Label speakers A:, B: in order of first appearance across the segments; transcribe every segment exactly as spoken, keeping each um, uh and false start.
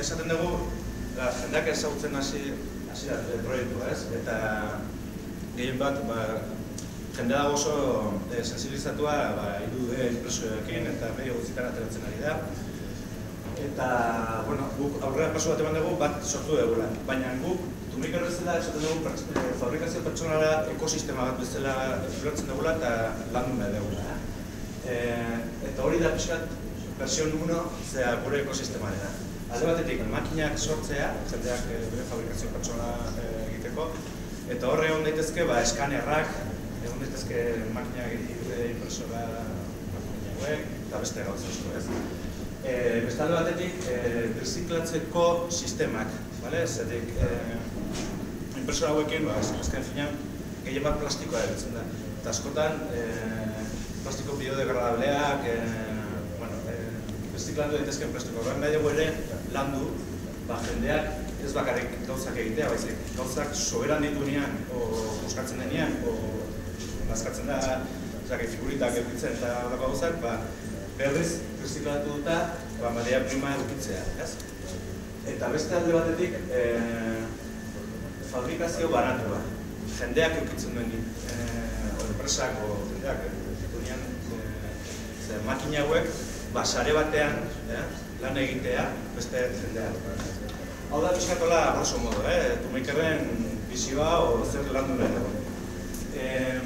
A: esaten dugu, jendeak ezagutzen hasi da proiektua, ez? Eta gehien bat, jende dago oso sensibilizatua hiru D inpresioekin eta medio guztietan ateratzen ari da. Eta, bueno, guk aurrera paso bat eman dugu, bat sortu dugula. Baina guk, Tumik errezela, esaten dugu, fabrikazio pertsonala ekosistema bat bezala ulertzen dugula eta landu nahi dugula. Eta hori da pixkat, versión uno, zera gure ekosistemarena. Alde batetik, makinak sortzea, jendeak bere fabrikazio pertsona egiteko, eta horre egon daitezke, eskanerrak, egon daitezke makinak impresora makinak eta beste gauza asko, ez? Beste alde batetik, birziklatzeko sistemak, zetik, impresora hauekin, azken finean, gehien bat plastikoa erabiltzen da. Eta askotan, plastiko biodegradableak, birziklatu daitezken plastiko. Horren nahi dugu ere, landu, jendeak ez bakarrik gauzak egitea, baizik, gauzak soberan ditunean, o buskatzen denean, o bazkatzen da, figuritak edukitzen eta horreko gauzak, berriz birziklatu duta, materia prima edukitzea. Eta beste alde batetik, fabrikazio baratua. Jendeak eukitzen duen enpresak o jendeak ditunean makina hauek sare batean lan egitea beste jendeak. Hau da pixkatola grosso modo, Tumikerren bizioa o zer landu nahi dago.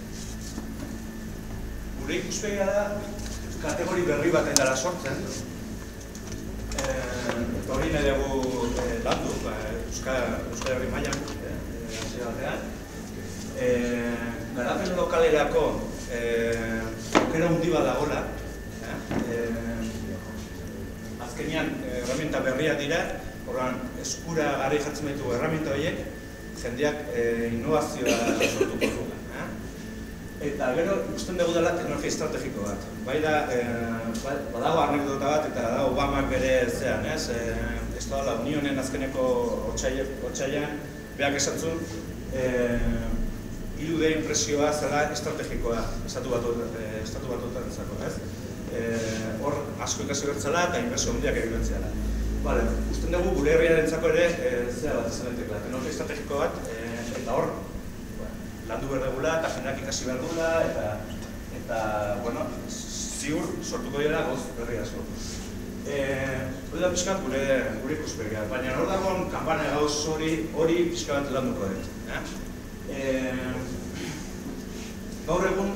A: Gure ikuspegia da kategori berri bat dela sortzen. Eta hori nahi dugu landu, Euskal Herri mailan, hasi batean. Garapen lokalerako aukera hundi bat dagoela. Azkenean, herramienta berriak dira, horren eskura garri jartzen baitu herramienta horiek, jendeak innovazioa sortuko du. Eta gero, ikusten dugu dela teknologia estrategiko bat. Bai da, badago anekdota bat eta da Obamak bere zean, ez? Ez da la Unionen azkeneko otsailean, berak esatzun, hiru D impresioa zela estrategikoa, estatu batuetan, ez? Hor, asko ikasi bertzela eta inpresio handiak egin bertzela. Ikusten dugu gure herriarentzako ere, zera bat izan daitekeela, teknologia estrategiko bat, eta hor, landu behar dugula eta jendeak ikasi behar dugula eta, bueno, ziur sortuko dira gauz berri asko. Hori da pixkat gure ikuspegia, baina hor dagoen kanpana gauz hori pixka bat landuko dut. Gaur egun,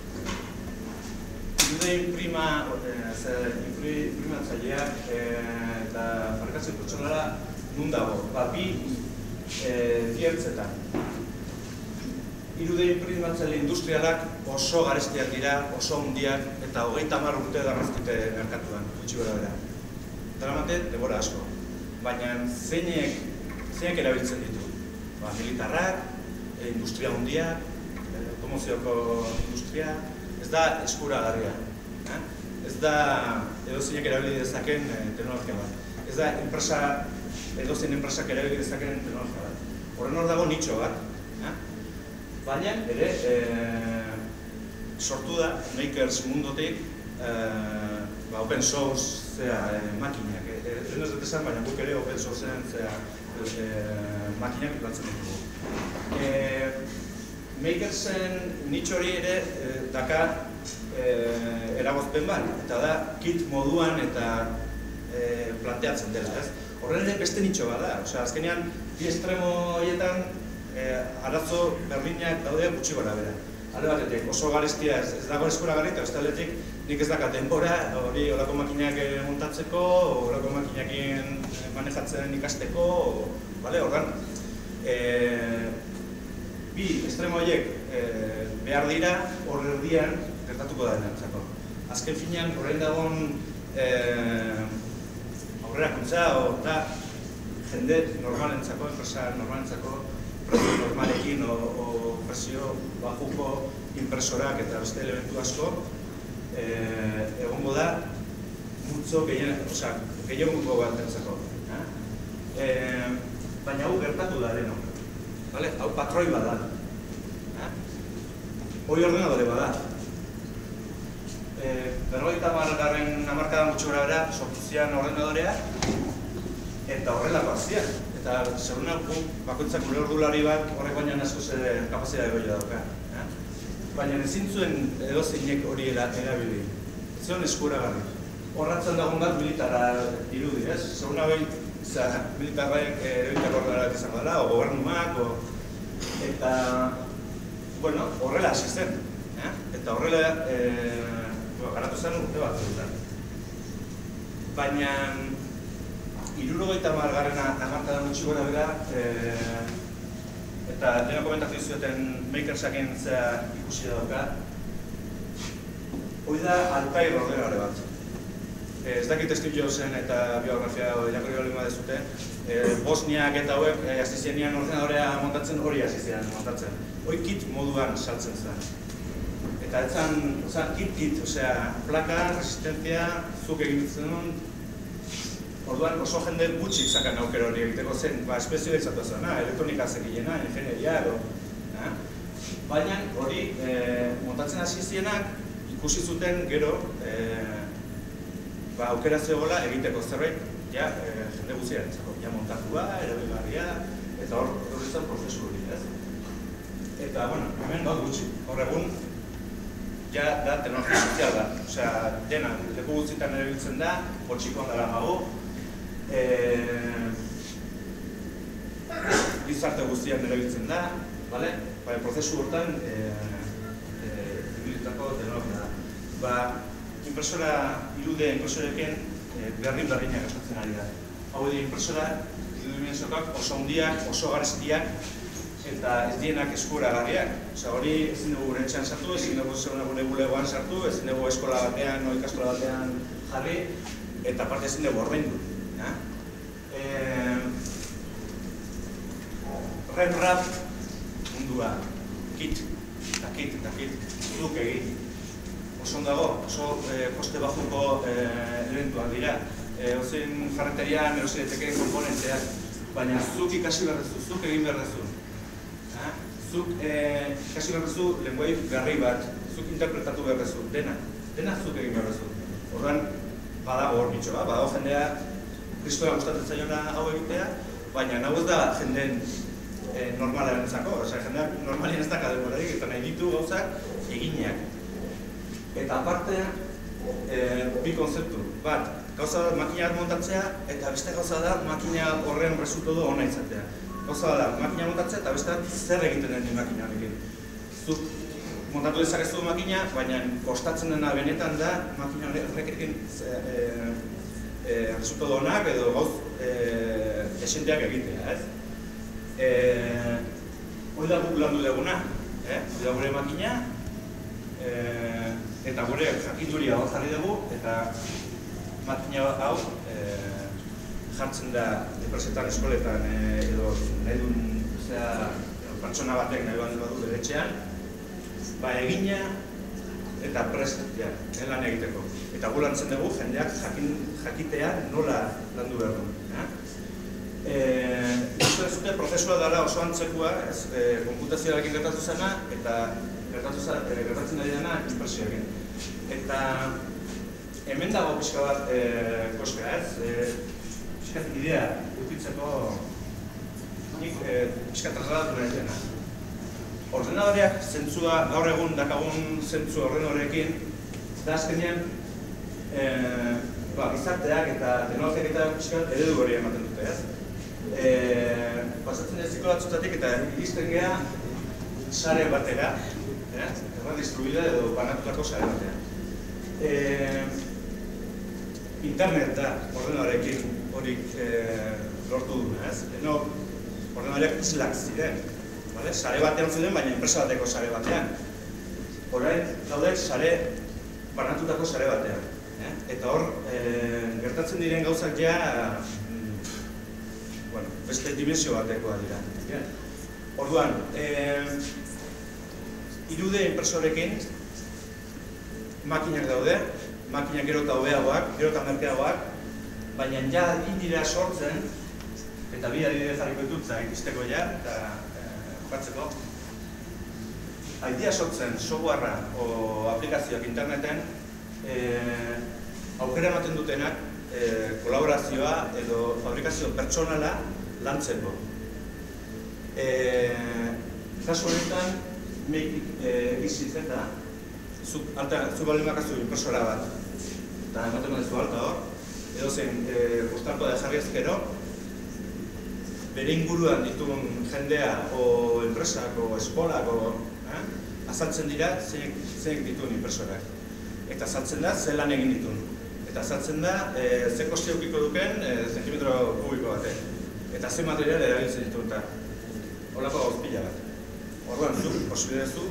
A: irudein imprimatzaileak eta fabrikazio pertsonala nun dago, bi diertzetan. hiru D inprimatzaile industrialak oso garestiak dira, oso handiak eta hogeita hamar urte darrazkite merkatuan, gutxi gora bera. Daramate, denbora asko. Baina zeinek erabiltzen ditu? Militarrak, industria handiak, automozioko industria, ez da eskuragarria. Ez da edozeinek erabili dezaken teknologia bat. Ez da edozein enpresak erabili dezaken teknologia bat. Horren hor dago nitxo bat. Baina, ere, sortu da, makers mundotik, open source makinak. Ez dut esan, baina guk ere open sourceen makinak lantzen ditugu. Makersen nitxo hori ere daka eragozpen bat, eta da kit moduan eta planteatzen dela. Horren ere beste nitxo bat da, azkenean, bi estremo horietan arazo berdinak daude gutxi gora bera. Alde batetik, oso garestia ez dago eskura garri eta beste nik ez dakat denbora hori horako makinak montatzeko, horako makinakin manejatzen ikasteko, horren. Bi estremo horiek behar dira hor erdian gertatuko da denantzako. Azken finean horrein dagoen aurrerakuntza eta jende normalentzako, enpresa normalentzako presio normalekin o presio bajuko impresorak eta beste elementu asko egongo da multzo gehiagungo bat entzako. Baina hau gertatu da deno. Hau patroi bat da. Hoi ordenadore bat da. Berrogeita hamargarren hamarkadan gutxi gora bera sortu zian ordenadorea eta horrelako azien. Eta seguna bakoitzak gure ordulari bat horrek baina asko ere kapazitatea goia dauka. Baina ezin zuen edozeinek hori erabili. Zion eskuragarri. Horratzen dagoen bat militarra irudi, ez? Seguna behin, militarraek erabiltzeko horrela izan dela, o gobernuak, eta, bueno, horrela hasi zen. Eta horrela, garatu zen urte bat dutan. Baina, hirurogeita hamargarrena hamarkadan gutxi gora bera, eta dena komentatu dizuten Makersaken zera ikusi dauka, hoi da Altair ordenare bat. Ez dakit Steve Jobsen eta biografia irakurri hori ma dezute, Bosniak eta hauek hasi zenean ordenadorea montatzen hori hasi zenean montatzen. Hoi kit moduan saltzen zen. Eta ez zan kit-kit, osea, plaka, resistentzia, zuk egin zen, orduan oso jende gutxi zakan aukera hori egiteko zen, ba, espezioa izatu zena, elektronika zekilena, ingenieria, edo. Baina hori montatzen hasi zienak ikusi zuten gero aukera zegoela egiteko zerbait, ja, jende guztia entzako, ja montatua, erabilgarria, eta hor hori zen prozesu hori, ez? Eta, bueno, hemen gaut gutxi, hor egun, ja da teknologia sozial da, osea, dena, leku guztietan erabiltzen da, potxikoan dara mago, gizarte guztian erabiltzen da, bale? Baina prozesu hortan, ibilitako teknologia da. Ba, impresora, irude impresorekin berrin-berrinak gastatzen ari da. Hau edo impresora, irudimenziokak oso handiak, oso garestiak, eta ez dienak eskuragarriak. Osea, hori ezin dugu gure etxean sartu, ezin dugu gure bulegoan sartu, ezin dugu eskola batean, o ikastola batean jarri, eta parte ezin dugu ordaindu. Rem-rap mundua, kit, eta kit, eta kit, zuk egin. Oso ondago, oso koste bajuko elementuak dira. Ozein jarreterian erosi komponenteak, baina zuk ikasi berrezu, zuk egin berrezu. Zuk ikasi berrezu lenguai berri bat, zuk interpretatu berrezu, dena, dena zuk egin berrezu. Orduan, badago hor bitxoa, badago jendea kristoa gustatzen zaiona hau egitea, baina hau ez da jendeen normalaren zako, jendeak normalien ez daka denborarik, eta nahi ditu gauzak eginak. Eta aparte, bi konzeptu. Bat, gauza da makina bat montatzea, eta beste gauza da makina horren resultatu hona izatea. Gauza da makina montatzea, eta beste zer egiten den makina honekin. Zuk montatu dezakezu makina, baina kostatzen dena benetan da makina horrekin resultatu honak edo gauz esenteak egitea, ez? Hoi da guk landu duguna, hoi da gure makina, eta gure jakinduria hor jarri dugu, eta makina hau jartzen da enpresetan, eskoletan, edo nahi duen pertsona batek nahi badu bere etxean, ba egina eta prest lan egiteko. Eta gu lantzen dugu jendeak jakitea nola landu behar du. Ikusten zute prozesua dara oso antzekoa, konputazioarekin gertatu zena, eta gertatzen ari dena impresioekin. Eta hemen dago pixka bat koskea, ez? Pixka idea utitzeko nik pixka trasladatu nahi dena. Ordenadoreak zentzua, gaur egun dakagun zentzu ordenadorekin, da azkenean gizarteak eta teknologiak eta pixka eredu hori ematen dute, ez? Pasatzen ez ziko batzutatik eta iristen geha sare batera, erradistribuida edo banatutako sare batera. Internet da ordenadorekin horik lortu duna, ez? Eno, ordenadoreak islak ziren, sare batean zuden, baina enpresa bateko sare batean. Horrein, daude, sare banatutako sare batean. Eta hor, gertatzen diren gauzak ja beste dimensio batekoa dira. Orduan, irude enpresorekin makinak daude, makinak gero eta hobeagoak, gero eta merkeagoak, baina ja indira sortzen, eta bi adibide jarriko ditutza ikusteko ja, eta jokatzeko. Aidia sortzen softwarea o aplikazioak interneten aukera ematen dutenak kolaborazioa edo fabrikazio pertsonala lantzeko. Kasu honetan, meikik egizitz eta zuk baldin bakazu impresora bat, eta ematen duzu alta hor, edo zen postarko da jarri ezkero, bere inguruan dituen jendea, o enpresak, o eskolak, azaltzen dira zeinek dituen impresorak. Eta azaltzen da, ze lan egin dituen. Eta azaltzen da, ze koste eukiko duken zentimetro kubiko batek. Eta ze material erabiltzen dituen eta holako gauz pila bat. Orduan, zuk, posible duzu,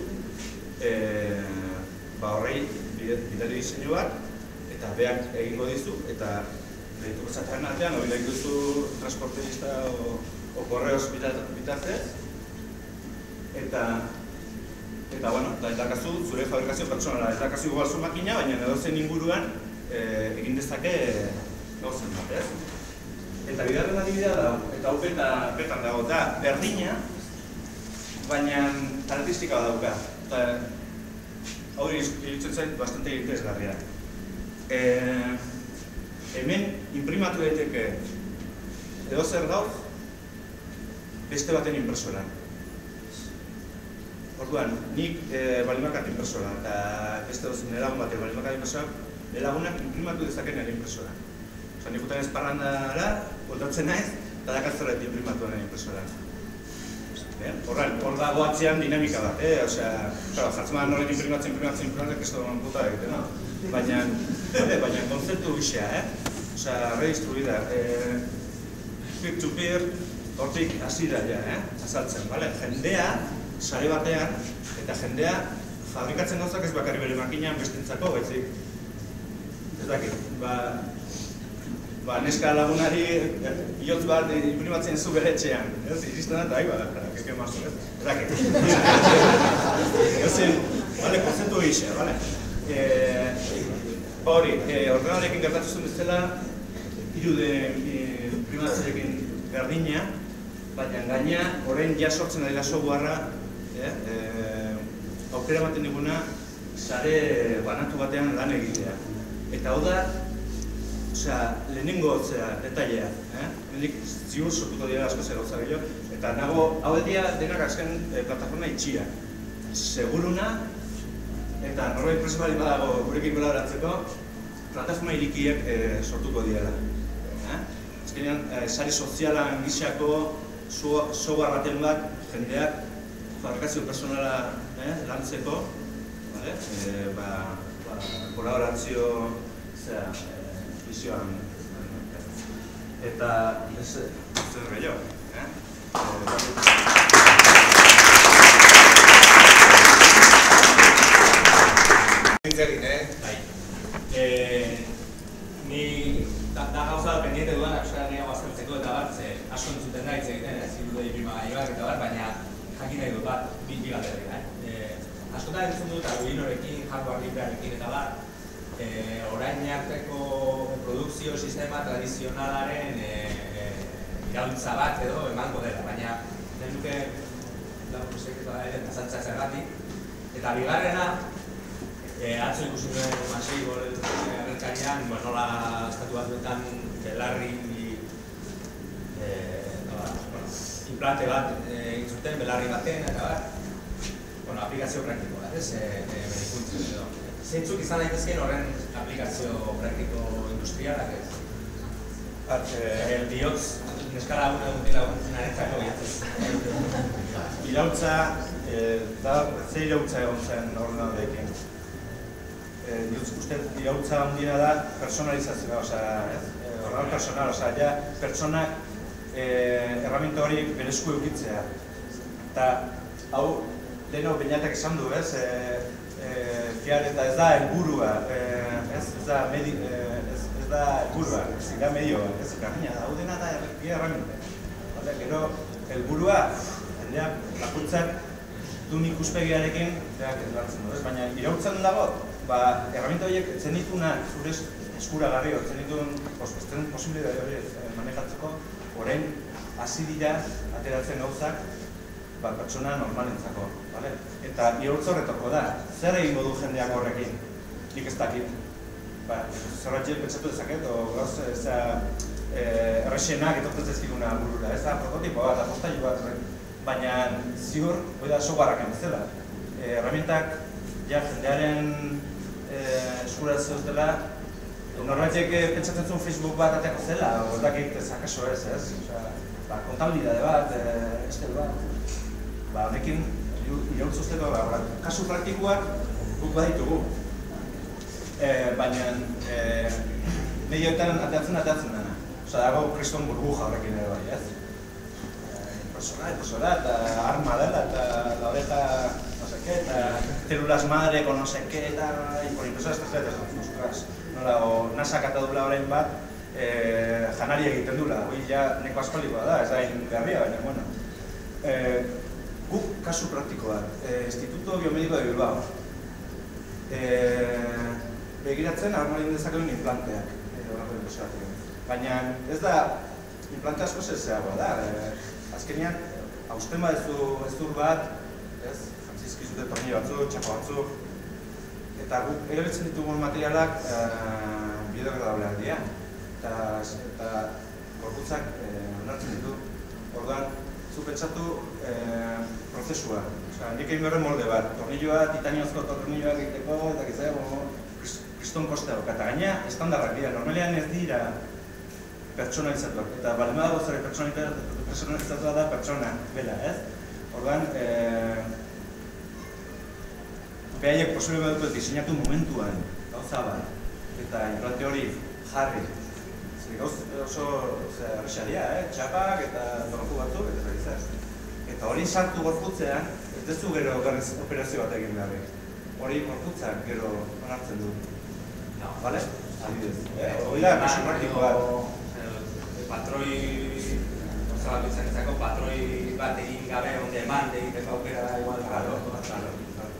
A: horrei bidari diseinu bat, eta beak egingo dizu, eta behituko zatean artean, hori daik duzu transporterista o korreoz bitartez, eta eta, bueno, da edakazu zure fabrikazio pertsonala, edakazu igual zu makina, baina edozen inguruan egin dezake gauzen bat, ez? Eta bigarren adibidea da, eta hau petan dago, da berdina, baina karakteristika dauka. Hori iruditzen zait bastante interesgarria. Hemen imprimatu daiteke edozer gauz beste baten impresoran. Orduan, nik balimakat impresora, eta beste dozen elagun batek balimakat impresora, elagunak imprimatu dezaken nire impresora. Osa, nik utan ezparrandara, voltatzen naiz, eta dakatzerret imprimatu nire impresora. Hor dago atzean dinamika bat, osea, jartzen badan horrekin imprimatzen, imprimatzen, imprimatzen, kesto puta egiten, no? Baina konzeptu gixea, osea, redistribuida, peer-to-peer, hortik hasi da ja, azaltzen, bale? Jendea, sare batean, eta jendea fabrikatzen gauzak ez bakarri bere makinan bestentzako, baizik. Ez dakit, ba, neska lagunari ihotz bat imprimatzen zu bere etxean. Ez, iristen da, ahi bada, keke maztu, ez? Ez dakit. Ez, bale, konzentu egizea, bale? Hori, ordenalekin gertatu zuen bezala, irude imprimatzeekin berdina, baina gaina, orain ja sortzen dira softwarea, aukera ematen diguna, sare banatu batean lan egitea. Eta hau da, osea, lehenengo detailea, hemendik ziur sortuko dira asko zer gauza gehiago, eta nago, hau edia denak azken plataforma itxia. Seguruna, eta norbait presa bali badago gurekin kolaboratzeko, plataforma irikiek sortuko direla. Azkenean, sari sozialan gixako software baten bat jendeak fabrikazio personala lantzeko, kolaborazio bizioan eta zer gehiago.
B: Nintzegin, eh? Ni da gauza pendiente duan Euskal Herria baztertzeko eta bat, ze asko entzuten da hitz egiten, zirude imprimagailuak eta bat, baina jakin nahi dut bat, bi galderrera. Askotan entzun dut Arduinorekin, hardware librearekin eta bat, orain arteko produkzio sistema tradizionalaren iraultza bat edo emango dela, baina nahi nuke lagun sekretua ere azaltzea zergatik. Eta bigarrena, atzo ikusi nuen Masei errenkarian, nola estatu batuetan belarri implante bat egin zuten, belarri baten eta bat, aplikazio praktiko bat, ez? Medikuntzen edo. Zeintzuk izan daitezkeen horren aplikazio praktiko industrialak ez? El bihotz, neskala una dutela naretzako bihatzez.
A: Irautza, ze irautza egon zen ordenadeikin. Uste, irautza handiena da personalizazioa, ordenador personal, ja, pertsonak erramienta horiek berezko eukitzea. Eta, hau, leheno beinatak esan du, ez? Fiar eta ez da helburua, ez da helburua, ez da medioa, ez da hau dena da erramienta. Gero, helburua, jendeak, lakuntzak, duen ikuspegiarekin berak engartzen du, baina irautzen dago, erramienta horiek etzen ditunak zure eskuragarri, etzen dituen posibilidade hori manejatzeko, orain hasi dira ateratzen gauzak pertsona normalentzako. Eta iraultza horretako da, zer egingo du jendeak horrekin? Nik ez dakit. zerbait pentsatu dezaket, o gauz, errexenak etortzen zezkiguna burura, ez da prototipo bat, apostailu bat, baina ziur, hori da softwareak bezala. Herramientak, ja, jendearen eskuratze dut dela, norbaitek pentsatzen zuen Facebook bat ateako zela, o dakit zakaso ez, ez? Kontabilidade bat, estel bat, honekin, iraultzuzteko, kasu praktikoak guk baditugu. Baina, medioetan ateatzen ateatzen dena. Osa, dago kriston burbuja horrekin ere bai, ez? Impresora, impresora, eta arma dela, eta laureta, no seke, eta celulas madre con no seke, eta por impresora ez da ostras. Nola, o nasak atadula orain bat, janari egiten dula, hori ja neko aspaldikoa da, ez da ingarria, baina, bueno. Guk kasu praktikoak, Instituto Biomediko de Bilbao. Begiratzen, armarin dezakeen implanteak, baina ez da, implante asko zezeagoa da. Azkenean, hausten bat ez dur bat, jantzizkizute tornillo batzuk, txapa batzuk, eta guk erabiltzen ditugun materialak biodegradableak dira, eta gorputzak onartzen ditu. Orduan, zu pentsatu prozesua. Nik egin berren molde bat, tornilloa, titaniozko tornilloak egiteko, eta gizaia, kriston kostea doka, eta gaina estandarrak dira, normalean ez dira pertsonalizatuak, eta balima dago zare pertsonalizatua da pertsona, bela, ez? Orduan, behaiek posible bat diseinatu momentuan, gauza bat, eta implante hori jarri, gauz oso errexaria, txapak eta torku batzuk, eta zagizaz. Eta hori sartu gorputzean, ez dezu gero garriz operazio bat egin beharrik. Hori gorputzak gero onartzen du. Bale? Adibidez. Hori da, kasu praktikoa.
B: Patroi, oza bat izanezako, patroi bat egin gabe, onde eman, egiteko aukera da igual.
A: Claro,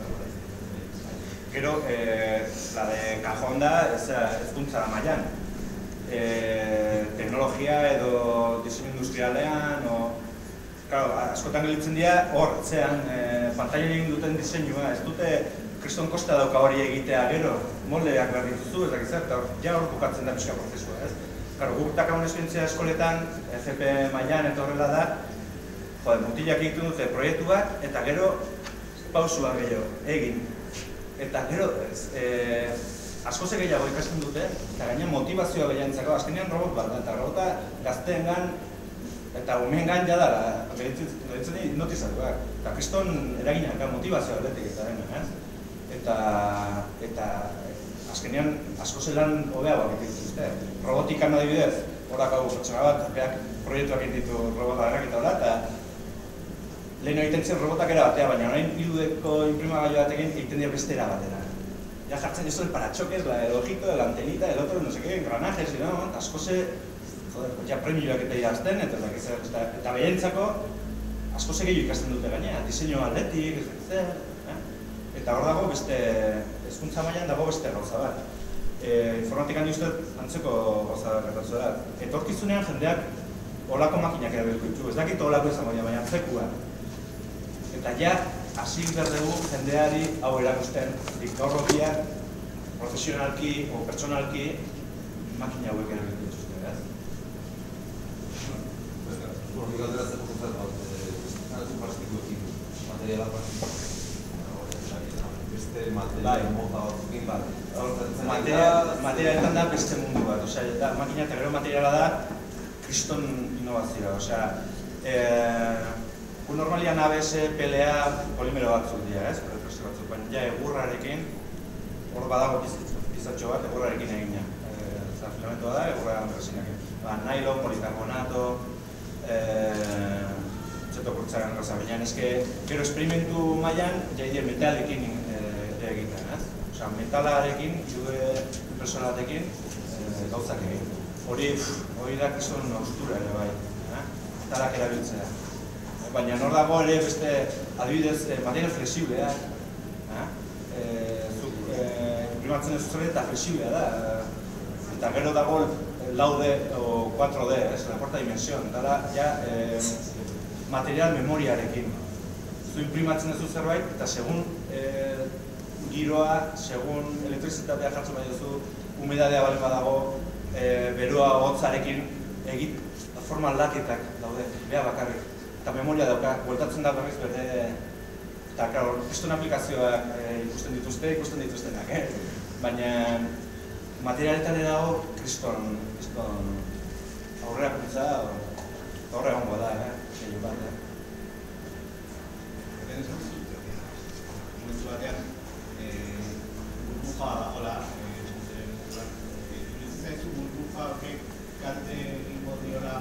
A: gero, la de cajón da, ezkuntza da mailan. Teknologia edo diseinu industrialean, askotan gelitzen dira, hor, zean, pantailan egin duten diseinua, ez dute kriston kosta dauka hori egitea gero, moldeak behar dituzu, ez dakizat, eta ja hor bukatzen da pixka prozesua, ez? Guk dakagun esperientzia eskoletan, F P mailan eta horrela da, jode, mutilak egiten dute proiektu bat, eta gero pausua gehiago, egin. Eta gero, askoze gehiago ikasten dute, eta gaina motivazioa gehiagintzako, azkenean robot bat da, eta robota gazteengan eta umeengan jada, behitzen dira hipnotizatuak. Eta kriston eraginak, motivazioa aldetik eta dena, ez? Eta azkenean askoze lan hobeagoak egiten dituzte. Robotikan adibidez, horak hau pertsona bat, beak proiektuak egin ditu robota errak eta hola, eta lehen egiten zen robotak era batea, baina orain irudeko imprimagailu bat egiten dira beste era batera. Ya jartzen eso el parachoques, el ojito, la antenita, el otro, no sé qué, engranajes, y no, askose, joder, ja premioak eta idazten, eta behientzako askose gehiago ikasten dute gainea, diseinu aldetik, eta hor dago beste, hezkuntza mailan dago beste gauza bat. Informatikan diuzte antzeko gauza gertatu da. Etorkizunean jendeak holako makinak erabilko ditu, ez dakit holako izango dira, baina antzekua. Eta ja, hasi behar dugu jendeari hau erakusten, gaurrokiak, profesionalki o pertsonalki makina hauek erabiltu dituzte, ez?
C: Hortik alderatzeko kontzat bat, nazio plastikoekin, materiala plastikoekin. Beste materiala mota batzukin bat.
A: Materialetan da beste mundu bat, osea, makina eta gero materiala da kriston innovazioa, osea, gu normalian A B S, P L A, polimero batzuk dira, ez? Baina ja egurrarekin, hor badago pizatxo bat, egurrarekin egina. Filamentoa da, egurra resinakin. Nylon, polikarbonato, txetokurtzaren gaza, baina eske, gero esperimentu mailan, ja metalekin egiten, ez? Osea, metalarekin, jude impresora batekin, gauzak egin. Hori, hori da kizun austura ere bai, metalak erabiltzea. Baina nor dago ere beste, adibidez, material flexiblea, imprimatzen ez zure eta flexiblea da, eta gero dago lau D o cuatro D, la cuarta dimensión, eta ja material memoriarekin. Zu imprimatzen ez du zerbait, eta segun giroa, segun elektrizitatea jartzen bai duzu, humedadea balen badago, berua hotzarekin egit, forma aldaketak daude, beha bakarrik. Eta memoria dauka, bueltatzen da berriz bere... Eta, klar, kriston aplikazioak ikusten dituzte, ikusten dituztenak, eh? Baina materialetan dago kriston, kriston aurrera kuntza, aurrera egongo da, eh? Gehiago bat, eh?
D: Momentu batean, burbuja dagoela, iruditzen zaizu burbuja horrek kalte egingo diola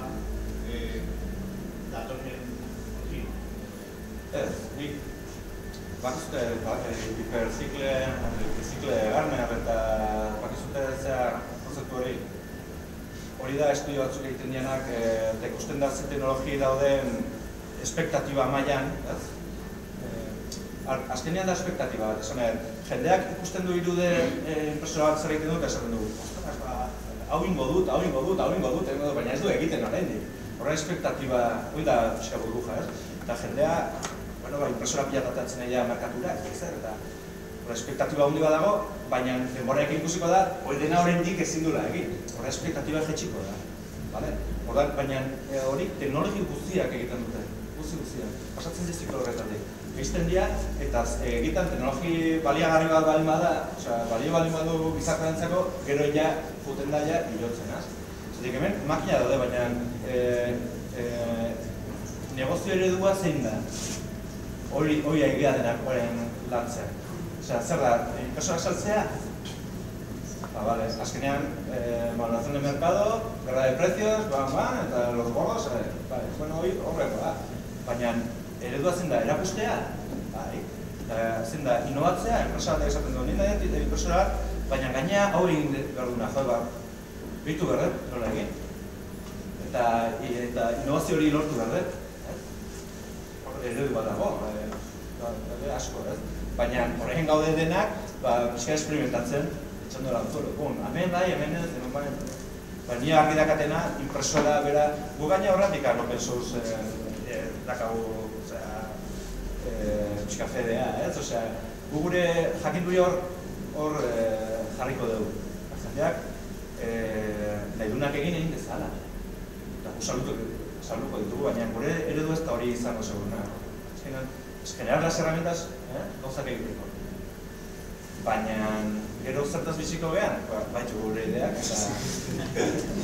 D: datorren horri?
A: Ez, nik bakizute hiperzikle, hiperzikle Gardner eta bakizute zea konzeptu hori. Hori da estudio batzuk egiten dianak, eta ikusten da ze teknologi dauden espektatiba mailan, ez? Azkenean da espektatiba, esanen, jendeak ikusten du irude impresora bat zer egiten dut, esaten du, ostras, ba, hau ingo dut, hau ingo dut, hau ingo dut, baina ez du egiten oraindik. Horra espektatiba, hori da pixka burbuja, ez? Eta jendea, bueno, ba, impresora pilatatzen egia merkatura, ez zer, eta horra espektatiba handi bat dago, baina denboraek ikusiko da, hori dena horrendik ezin dula egin. Horra espektatiba jetxiko da, bale? Horra, baina hori teknologi guztiak egiten dute, guzti guztiak, pasatzen diziklo horretatik. Egiten dira, eta egiten teknologi baliagarri bat balin bada, osea, balio balin badu gizarteantzako, gero ja, juten daia, hilotzen, az? Zatik hemen, makina daude, baina negozio eredua zein da. Hori egia denak horren lantzea. Osea, zer da, impresorak saltzea? Ba, bale, azkenean, valoración de mercado, guerra de precios, ban, ban, eta los gordos, bale, bueno, hori horreko da. Baina, eredua zen da, erakustea, bai, zen da, inovatzea, enpresa bat esaten duen nina, impresora, baina gaina hau egin behar duna, jo, ba, bitu behar dut, nola egin. Eta innovazio hori lortu behar dut, eredu bat dago, asko, ez? Baina horrein gaude denak, pixka experimentatzen, etxan dola antzoro, hemen bai, hemen ez, hemen bai. Baina nire argi dakatena, impresora, bera, gu gaina horretik open source dakagu, pixka fedea, ez? Osea, gu gure jakin duri hor hor jarriko dugu. Jendeak, nahi dunak egin egin dezala. Eta gu saluko ditugu, baina gure eredu ez da hori izango seguruna. Ez generar las herramientas, gauzak egiteko. Baina, gero zertaz biziko gehan, baitxu gure ideak, eta...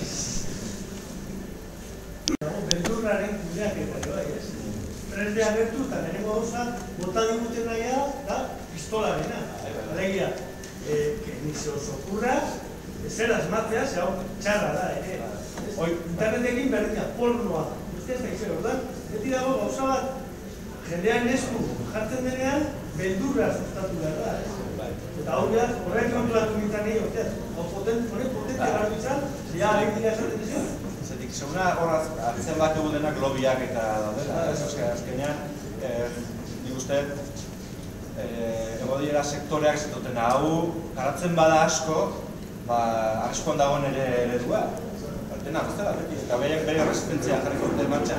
E: Beldurraren kudeak eta bai, ez? Tres de agertu eta nengo gauza, bota diguten naia da pistolarena. Alegia, que ni se os ocurra, zer asmatzea, ze hau txarra da, ere. Internetekin berdina, pornoa. Usted ez da izan, ordan? Beti dago gauza bat, jendean esku jartzen denean, beldurra sustatu behar da, ez? Eta hau behar, horrein kontuatu nintzen egin, orteaz, hau potentia garbitzan, ja, egin dira esaten dizio.
A: Zetik, seguna horraz, atzen bat egu denak lobiak eta daudela, ez? Azkenean, nik uste, ego dira sektoreak zetuten hau, garatzen bada asko, arriskuan dagoen ere eredua. Dena, guztela, beti, eta bere resistentzia jarriko dute martxan.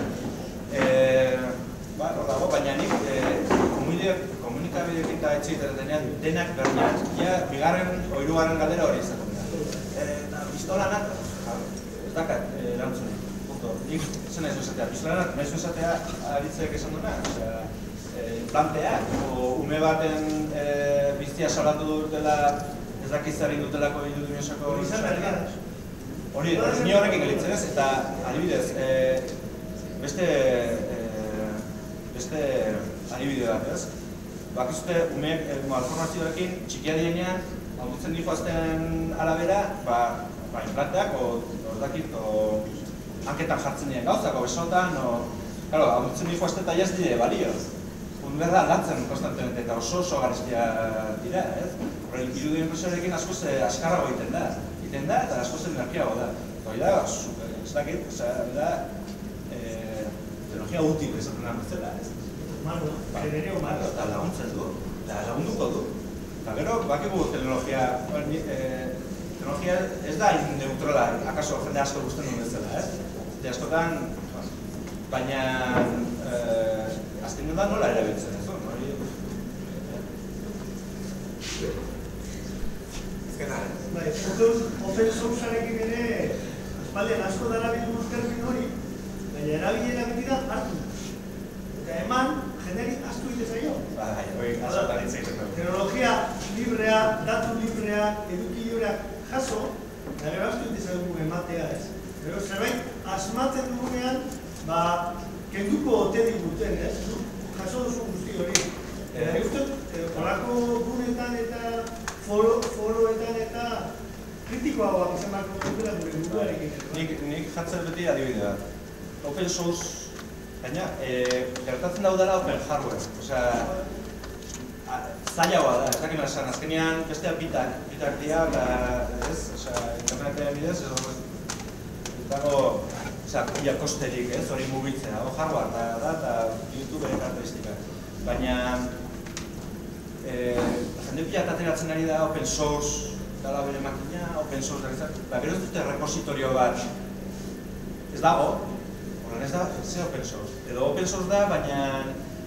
A: Ba, hor dago, baina nik, komunikabideekin eta etxeetan denean denak berdian, ja, bigarren, oirugarren galdera hori izaten da. Eta pistola nak, ez dakat erantzunik, punto. Nik, zen nahi zuzatea, pistola nak, nahi zuzatea aritzeek esan duena, osea, implanteak, o ume baten biztia salatu dutela, ez dakitzari dutelako hiru dimensoko...
E: Hori izan berdian.
A: Hori, ni horrekin gelitzen ez, eta adibidez, beste beste adibide bat ez. Bakizute, umeek malformazioekin txikia dienean, handutzen dihoazten arabera, ba, implanteak, o dakit, o hanketan jartzen dien gauzak, o besotan, o... Claro, handutzen dihoazten eta jaz dire balio. Un berda lantzen konstantemente eta oso oso garizkia dira, ez? Horrein, irudien impresorekin askoz askarrago egiten da. Egiten da eta askoz energiago da. Hori da, super, ez dakit, da, teknologia útil esaten nahan bezala, ez?
E: Humano, genere humano.
A: Eta laguntzen du, eta lagunduko du. Eta gero, bakigu teknologia, teknologia ez da neutrala, akaso jende asko guztien duen bezala, ez? Eta askotan, baina azken da nola erabiltzen ez du,
C: Ezkena,
E: Bai, open sourcearekin ere, espaldean asko darabildu termino hori, baina erabilera beti da hartu. Eta eman, jeneri astu ite zaio.
A: Bai, hori azotan itzaiten dugu.
E: Teknologia librea, datu librea, eduki libreak jaso, eta gero astu ite zaio ematea ez. Gero zerbait, asmatzen dugunean, ba, kenduko ote diguten, ez? Jaso duzu guzti hori. Eta guztot, horako gunetan eta foroetan eta kritikoagoak izan barko dugula gure munduarekin.
A: Nik jatzen beti adibide bat. Open source, baina, gertatzen daudela open hardware. Osea, zailagoa da, ez dakit esan, azkenean besteak bitak, bitak dira, ez? Osea, internetean bidez, ez dago, osea, ia kosterik, ez, hori mugitzea, hardware da, eta YouTube karakteristika. Baina, jende pila ateratzen ari da open source, dala bere makina, open source da, ba, gero ez dute repositorio bat, ez dago, horren ez da, ze open source. Edo open source da, baina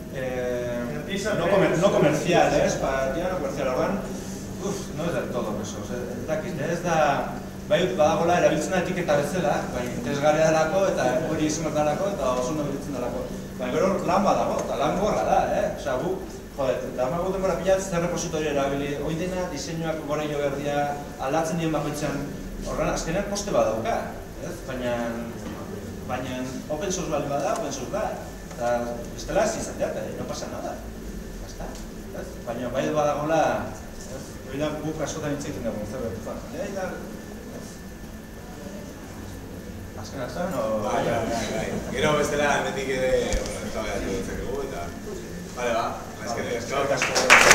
A: no comercial, ez? Ba, ja, no comercial, horren, uff, no ez del todo open source, ez dakit, ez da, bai, badagoela erabiltzen da etiketa bezala, bai, interesgarria dalako, eta hori izan dalako, eta oso no erabiltzen dalako. Baina gero lan badago, eta lan gorra da, eh? Osea, gu, joder, eta hama guten gora pilatz, zer repositorio erabili, hoi dena, diseinuak gora jo berdia, aldatzen dien bakoitzan, horren azkenean koste badauka, ez? Baina, baina open source bali bada, open source da, eta bestela ez izan dira, no pasa nada, basta, ez? Baina bai badagoela, hori da guk askotan itzaiten dago, zer betu fan, jendea da, azken azan, o...
B: Bai, bai, bai, gero bestela, hemetik ere, bueno, ez da behatu dutzeko, eta... Bale, ba, eskerrik asko.